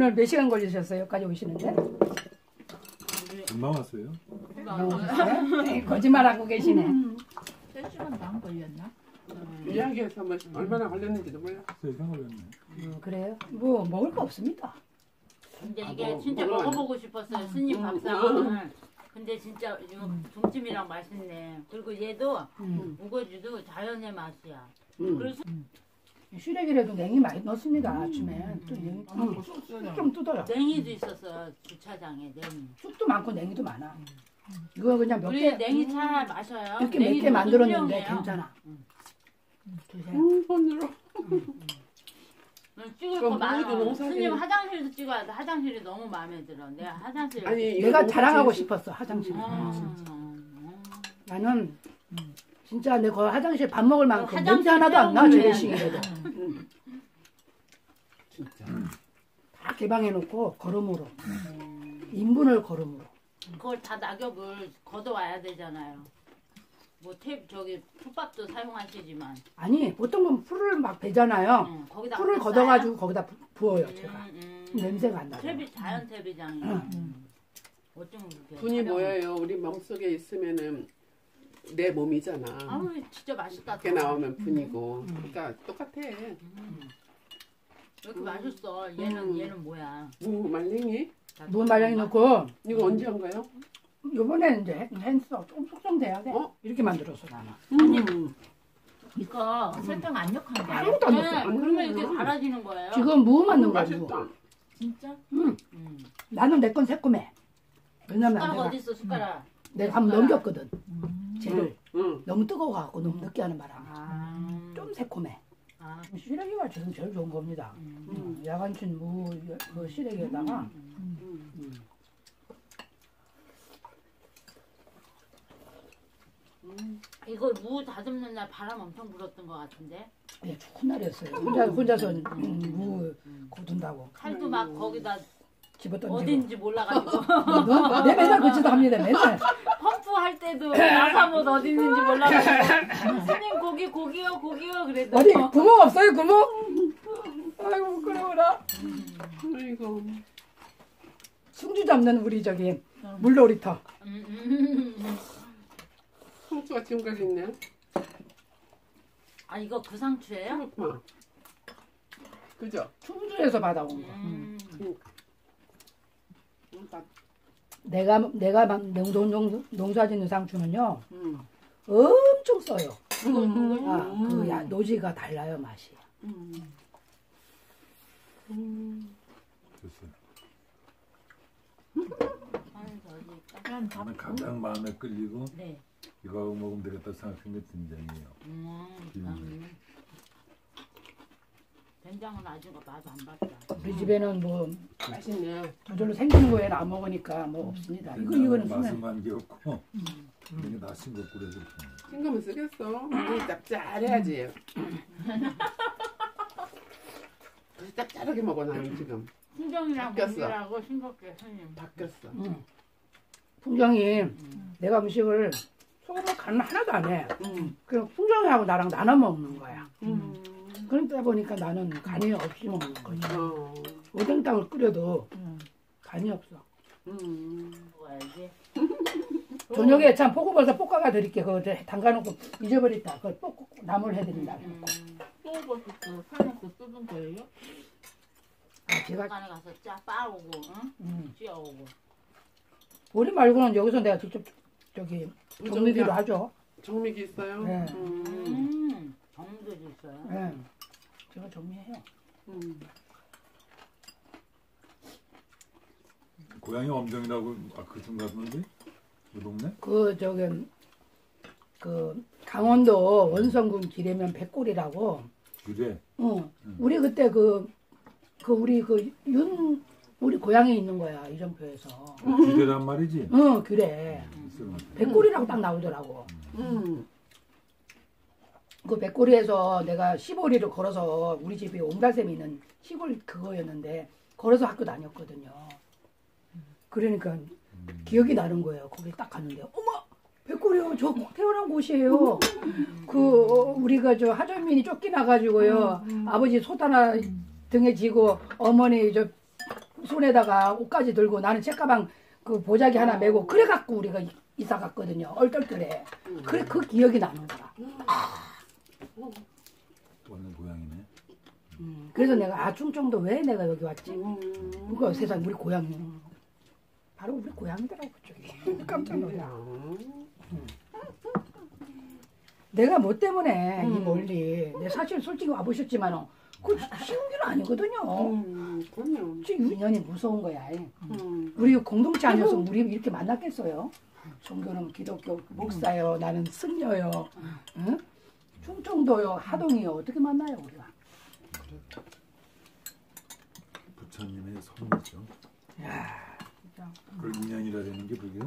오늘 몇 시간 걸리셨어요? 여기까지 오시는데? 금방 왔어요? 네, 거짓말하고 계시네. 3시간도 안 걸렸나? 이야기해서 뭐 얼마나 걸렸는지도 몰라. 3시간 걸렸네. 그래요? 뭐 먹을 거 없습니다. 근데 이게 뭐, 진짜 먹으면 먹어보고 싶었어요. 스님 밥상은. 근데 진짜 이거 동치미랑 맛있네. 그리고 얘도 우거지도 자연의 맛이야. 그래서 시래기라도 냉이 많이 넣습니다. 아침에. 또 냉이 좀 뜯어요. 냉이도 있었어. 주차장에 냉이. 쑥도 많고 냉이도 많아. 이거 그냥 몇 우리 개, 냉이 잘 마셔요. 이렇게 몇 개 만들었는데 괜찮아. 드세요. 손으로. 찍을 그럼 거 많아. 우리도 농사지는- 스님 화장실도 찍어야 돼. 화장실이 너무 마음에 들어. 내가 화장실. 아니 내가 이거 자랑하고 농사지은- 싶었어, 화장실. 음. 나는 진짜 내 거 화장실 밥 먹을 만큼 화장실 냄새 하나도 안 나, 사용을 재래식이라도. 진짜. 다 개방해놓고 거름으로. 인분을 거름으로. 그걸 다 낙엽을 걷어와야 되잖아요. 뭐 저기 풋밥도 사용하시지만. 아니, 보통은 풀을 막 베잖아요. 거기다 풀을 걷어가지고 거기다 부어요, 제가. 냄새가 안 나요. 탭이 자연 탭이잖아요. 어쩜 그렇게. 분이 뭐예요? 우리 몸속에 있으면은 내 몸이잖아. 아우 진짜 맛있다. 밖에 나오면 분이고. 그러니까 똑같아. 왜 이렇게 맛있어? 얘는 뭐야? 뭐 말랭이? 무 말랭이 넣고, 이거 언제 한 거예요? 요번에 이제 했어. 좀 숙성돼야 돼. 어? 이렇게 만들었어, 나는. 이거 설탕 안 넣한 거야? 아무것도 안 넣었어. 그러면 이렇게 달아지는 거예요. 지금 무 만든 거야, 무. 맛있다. 진짜? 나는 내 건 새콤해. 왜냐면 숟가락 내가, 어디 있어 숟가락? 내가 한번 넘겼거든. 쟤를. 응. 너무 뜨거워갖고 너무 늦게 하는 바람에. 좀 새콤해. 아. 시래기가 지금 제일 좋은 겁니다. 야간춘 무, 그 시래기에다가. 이거 무 다듬는 날 바람 엄청 불었던 것 같은데. 예, 좋은 날이었어요. 혼자서 무 거둔다고. 칼도 막 거기다 집어던지고. 어딘지 몰라가지고. 내 맨날 그 짓 합니다, 맨날. 펌프 할 때도 나사못 어디 있는지 몰라가지고. 스님 고기요 그래도. 어디 구멍 없어요, 구멍? 아이고, 부끄러워라. 아이고. 승주 잡는 우리 저기 물놀이터. 상추가 지금까지 있네. 아 이거 그 상추예요? 그렇구나. 그죠? 충주에서 받아온 거. 딱. 내가 막 농사 짓는 상추는요, 엄청 써요. 아, 노지가 달라요, 맛이. 됐어요. 그럼 나는 가장 마음에 끌리고 네. 이거 하고 먹으면 되겠다 생각한 게 된장이에요. 된장은 아직 맛 안 봤다. 우리 집에는 뭐 맛있네. 저절로 생기는 거에는 안 먹으니까 뭐 없습니다. 이거는 맛은 쓰면 관계없고 이게 다 싱겁고 그래서 신경을 쓰겠어. 이게 짭짤해야지. 짭짤하게 먹어 나는 지금. 풍경이랑 바뀌었어. 고기라고 싱겁게 스님. 바뀌었어. 풍경이 내가 음식을 소금을 간 하나도 안 해. 그냥 풍경이하고 나랑 나눠 먹는 거야. 그러다 보니까 나는 간이 없이 먹는 거지. 오뎅탕을 끓여도 간이 없어. 먹어야지. 저녁에 참 포구버섯 볶아가 드릴게. 그거 담가놓고 잊어버렸다. 그걸 꼭 나물 해드린다. 소버섯도 사놓고 뜯은 거예요? 아, 제가 간에 가서 짜 빠오고, 응? 찌어오고. 우리 말고는 여기서 내가 직접 저기 정미기로 하죠. 정미기 있어요? 네. 정도 있어요. 네. 제가 정리해요. 고향이 엄정이라고 그쯤 갔는데 그 동네? 그 저기 그 강원도 원성군 기래면 백골이라고. 그래. 우리 그때 우리 우리 고향에 있는 거야 이정표에서. 규례란 말이지. 그래. 백골이라고 딱 나오더라고. 그 백골이에서 내가 시골이를 걸어서 우리 집이 옹달샘이 있는 시골 그거였는데 걸어서 학교 다녔거든요. 그러니까 기억이 나는 거예요. 거기 딱 갔는데 어머 백골이요 저 태어난 곳이에요. 우리가 저 하전민이 쫓겨나가지고요 아버지 솥 하나 등에 지고 어머니 저 손에다가 옷까지 들고 나는 책가방 그 보자기 하나 메고 그래 갖고 우리가 이사 갔거든요. 얼떨결에. 그래 그 기억이 나는 거야. 원래 고향이네. 그래서 내가 아 충청도 왜 내가 여기 왔지? 그거 세상 우리 고향이 바로 우리 고향이더라고 그쪽이. 깜짝 놀라. 내가 뭐 때문에 이 멀리 내 사실 솔직히 와보셨지만 그 쉬운 길은 아니거든요. 그럼요. 지금 인연이 무서운 거야. 우리 공동체 아니었으면 우리 이렇게 만났겠어요? 종교는 기독교 목사요, 나는 승려요, 응? 충청도요, 하동이요. 어떻게 만나요 우리가? 부처님의 선이죠. 야, 진짜, 그걸 인연이라는 게 그게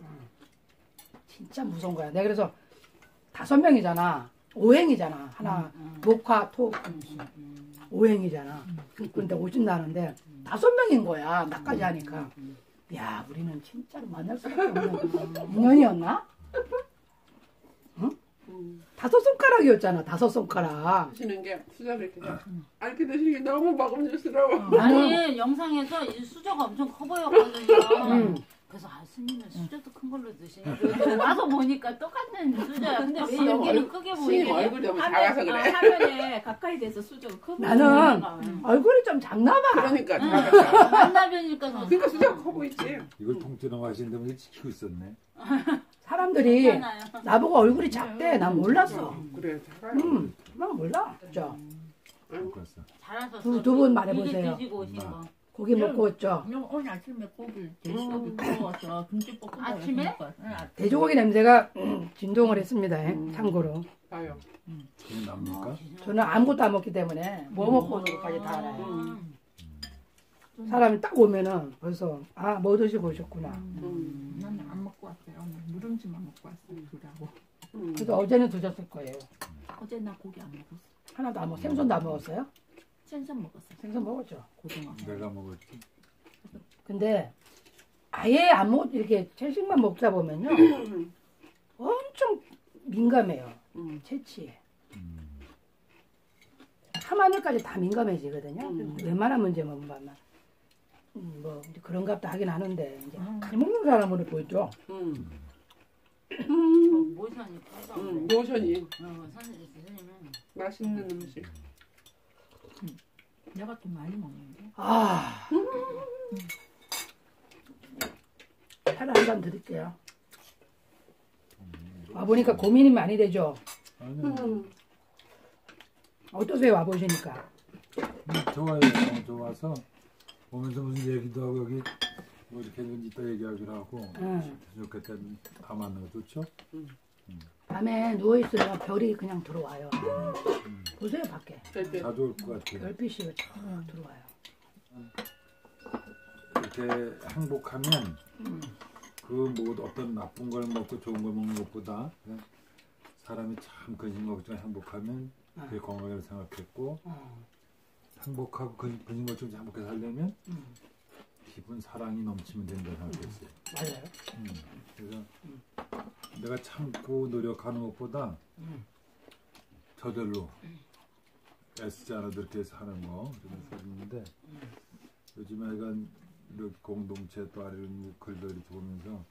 진짜 무서운 거야. 내가 그래서 5명이잖아. 5행이잖아. 하나 목화, 토, 오행이잖아. 근데 오진다는데 5명인 거야. 나까지 하니까. 야, 우리는 진짜로 만날 수밖에 없는 인연이었나? 응? 5손가락이었잖아. 5손가락. 드시는 게 수저를 이렇게 알게 드시는 게 너무 먹음직스러워. 아니 영상에서 이 수저가 엄청 커 보였거든요. 그래서 아 스님은 수저도 큰 걸로 드시네. 그래서 와서 보니까 똑같은 수저야. 근데 왜 여기는 크게 스님 보이게? 얼굴이 너무 작아서 그래. 화면에 가까이 돼서 수저가 커 보이는 나는 거야. 얼굴이 좀 작나 봐. 그러니까 작아서. 만나뵈니까 더 그러니까 수저가 커 보이지. 이걸 통째로 마시는데 뭐 지키고 있었네. 사람들이 괜찮아요. 나보고 얼굴이 작대. 난 몰랐어. 그래 작아요. 난 몰라. 진짜. 똑같어. 잘하셨어. 두 분 이제 말해보세요. 드시고 오신 거. 고기 먹고 왔죠. 오늘 아침에 고기 돼지고기 구워서 김치볶음 아침에? 돼지고기 냄새가 진동을 했습니다. 참고로. 봐요. 그게 납니까? 저는 아무것도 안 먹기 때문에 뭐 먹고 오는지까지 다 알아요. 음. 사람이 딱 오면은 벌써 아 뭐 드시고 오셨구나. 나는 안 먹고 왔어요. 오늘 누룽지만 먹고 왔어요. 둘하고. 그래서 어제는 드셨을 거예요. 어제 나 고기 안 먹었어. 하나도 안 먹. 생선도 안 먹었어요? 생선 먹었어. 생선 먹었죠. 고등어. 내가 먹었지. 근데 아예 안 먹, 이렇게 채식만 먹다 보면요. 엄청 민감해요. 채취에. 하마늘까지 다 민감해지거든요. 웬만한 문제만 보면. 뭐 이제 그런갑다 하긴 하는데 이제 잘 먹는 사람으로 보이죠. 모션이 커서. 노션이 선생님은 맛있는 음식. 내가 좀 많이 먹는데. 아. 차를 한 잔 드릴게요. 와보니까 고민이 많이 되죠. 아니, 어떠세요 와보시니까? 좋아요. 너무 좋아서 보면서 무슨 얘기도 하고 여기 뭐 이렇게 이따 얘기하기로 하고 좋겠다. 다 만나고 좋죠? 밤에 누워있으면 별이 그냥 들어와요. 보세요 밖에. 자주 올 것 같아요. 별빛이 들어와요. 이렇게 행복하면 그 뭐 어떤 나쁜 걸 먹고 좋은 걸 먹는 것보다 그냥 사람이 참 근심 걱정 행복하면 그게 건강을 생각했고 행복하고 근심 걱정 행복하게 살려면 기분 사랑이 넘치면 된다고 생각했어요. 맞아요. 그래서 내가 참고 노력하는 것보다 저절로 애쓰지 않아도 이렇게 사는 거 그런 있는데 요즘에 약간 이렇게 공동체 또 이런 글들을 보면서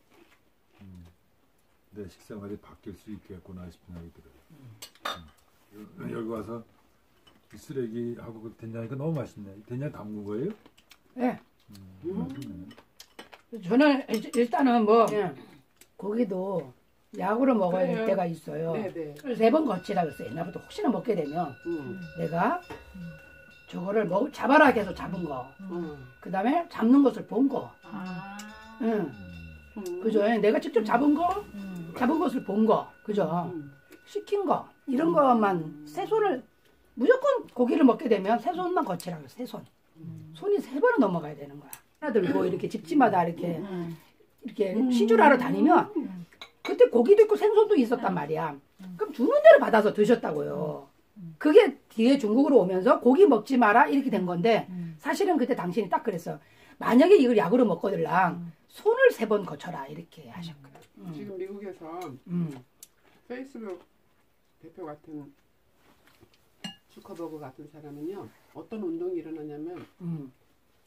내 식생활이 바뀔 수 있겠구나 싶은 생각이 들어요. 여기 와서 이 쓰레기하고 그 된장이니까 너무 맛있네. 된장 담근 거예요? 네. 맛있네. 저는 일단은 뭐 고기도 약으로 먹어야 될 그래요. 때가 있어요. 네네. 그래서 3번 거치라 그랬어요. 옛날부터 혹시나 먹게 되면 내가 저거를 잡아라 해서 잡은 거. 그 다음에 잡는 것을 본 거. 아. 응. 그죠? 내가 직접 잡은 거, 잡은 것을 본 거. 그죠? 시킨 거. 이런 것만 세 손을 무조건 고기를 먹게 되면 세 손만 거치라 그래요. 세 손. 손이 3번은 넘어가야 되는 거야. 하나 들고 이렇게 집집마다 이렇게 시주하러 다니면 그때 고기도 있고 생선도 있었단 말이야. 그럼 주는 대로 받아서 드셨다고요. 그게 뒤에 중국으로 오면서 고기 먹지 마라 이렇게 된 건데 사실은 그때 당신이 딱 그랬어. 만약에 이걸 약으로 먹거들랑 손을 3번 거쳐라 이렇게 하셨거든. 지금 미국에서 페이스북 대표 같은 주커버그 같은 사람은요 어떤 운동이 일어나냐면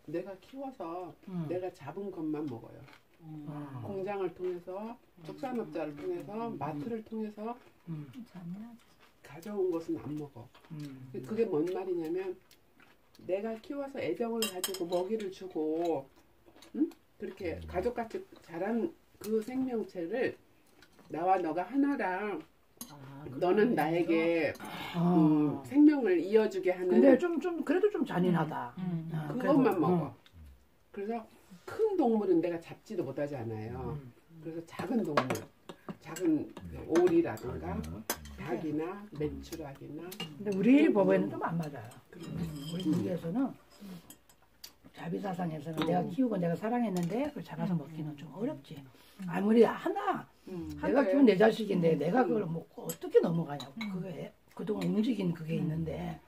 내가 키워서 음. 내가 잡은 것만 먹어요. 아. 공장을 통해서 축산업자를 통해서 마트를 통해서 음. 가져온 것은 안 먹어. 음. 그게 뭔 말이냐면 내가 키워서 애정을 가지고 먹이를 주고 응? 그렇게 가족같이 자란 그 생명체를 나와 너가 하나랑 너는 나에게 아. 생명을 이어주게 하는 근데 좀 그래도 좀 잔인하다. 아, 그것만 그래도, 먹어. 그래서 큰 동물은 내가 잡지도 못하지 않아요. 그래서 작은 동물, 작은 오리라든가 닭이나 메추라기나 근데 우리 법에는 좀 안 맞아요. 우리 국에서는 자비사상에서는 내가 키우고 내가 사랑했는데 그걸 잡아서 먹기는 좀 어렵지. 아무리 하나 내가 키운 내 자식인데 내가 그걸 먹고 어떻게 넘어가냐고. 그게 그동안 움직인 그게 있는데.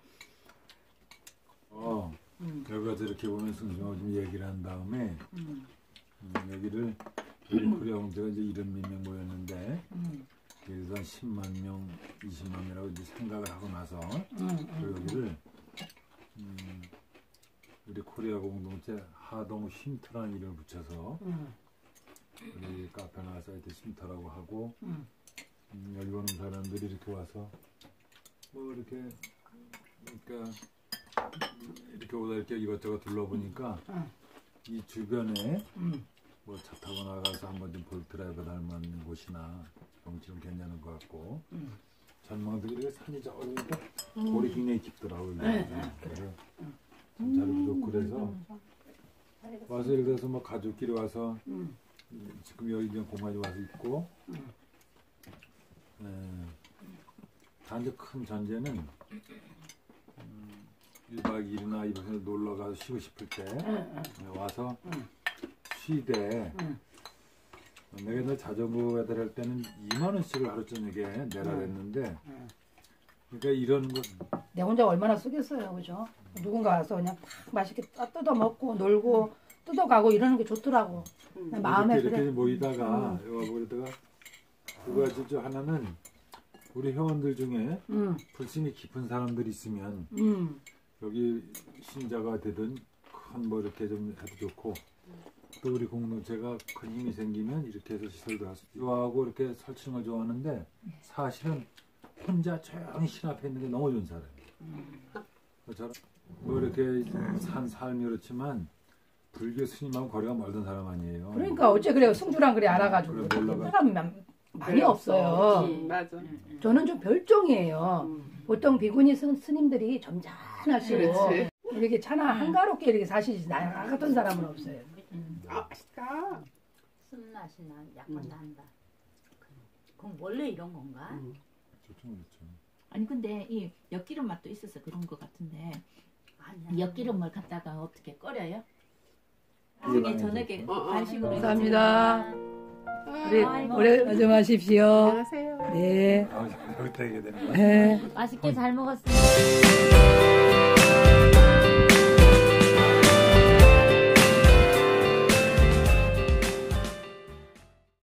여기 가서 이렇게 보면 승승하고 좀 얘기를 한 다음에 여기를 우리 코리아 공제가 이제 1명 모였는데 그래서 한 10만 명, 20만 명이라고 이제 생각을 하고 나서 여기를 우리 코리아 공동체 하동 쉼터라는 이름을 붙여서 우리 카페나 사이트 쉼터라고 하고 여기 오는 사람들이 이렇게 와서 뭐 이렇게 그러니까 이렇게 오다 이렇게 이것저것 둘러보니까 이 주변에 뭐 차 타고 나가서 한번 좀 볼트라이브 할 만한 곳이나 경치 좀 괜찮은 것 같고 전망들이 이렇게 산이 저기니까 골이 굉장히 깊더라고요. 그래서 자리도 좋고 그래서 와서 예를 들어서 뭐 가족끼리 와서 지금 여기 이제 공간이 와서 있고 단지 큰 전제는 1박 2일이나 이곳에 놀러 가서 쉬고 싶을 때 와서 쉬되 내가 옛날 자전거 배달할 때는 2만 원씩을 하루 저녁에 내라 그랬는데 그러니까 이런 거 내 혼자 얼마나 쓰겠어요, 그죠? 누군가 와서 그냥 팍 맛있게 뜯어 먹고 놀고 뜯어가고 이러는 게 좋더라고. 마음에 이렇게 그래. 모이다가 여기 모이다가 그거 아시죠? 하나는 우리 회원들 중에 불신이 깊은 사람들이 있으면 여기 신자가 되든 큰 뭐 이렇게 좀 해도 좋고 또 우리 공동체가 큰 힘이 생기면 이렇게 해서 시설도 할 수 있고 좋아하고 이렇게 설치는 걸 좋아하는데 사실은 혼자 조용히 신 앞에 있는 게 너무 좋은 사람이에요. 저는 뭐 이렇게 산 삶이 그렇지만 불교 스님하고 거리가 멀던 사람 아니에요. 그러니까 어째 그래요. 승주랑 그래 알아가지고 그래, 놀러가. 사람이 많이 없어요. 맞아. 저는 좀 별종이에요. 보통 비구니 스님들이 점잖하시고 그렇지. 이렇게 차나 한가롭게 이렇게 사시지 나 같은 사람은 없어요. 아 맛있다. 쓴맛이 약간 난다. 그럼 원래 이런 건가? 좋죠, 그렇죠. 아니 근데 이 엿기름 맛도 있어서 그런 것 같은데 아니야. 엿기름을 갖다가 어떻게 끓여요? 그게 나중에 저녁에 간식으로 감사합니다. 우리 아이고. 오래 좀 하십시오. 안녕하세요. 네. 여기다 얘기해야 되는 거야? 네. 맛있게 잘 먹었습니다.